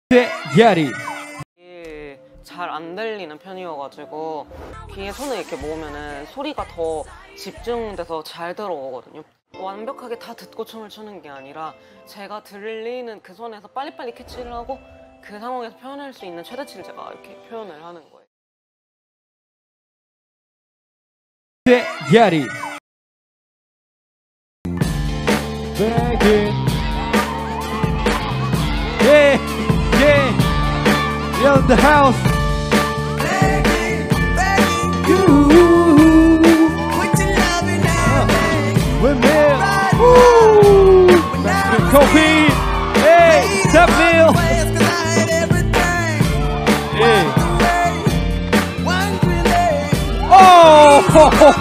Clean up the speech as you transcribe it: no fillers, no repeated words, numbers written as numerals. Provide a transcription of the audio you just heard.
야리 잘 안 들리는 편이어가지고 귀에 손을 이렇게 모으면은 소리가 더 집중돼서 잘 들어오거든요. 완벽하게 다 듣고 춤을 추는 게 아니라 제가 들리는 그 선에서 빨리빨리 캐치를 하고 그 상황에서 표현할 수 있는 최대치를 제가 이렇게 표현을 하는 거예요. 야리 Back in Yeah, in the house You Put your loving out With me Kofi Hey, Deville Hey Oh, ho, ho,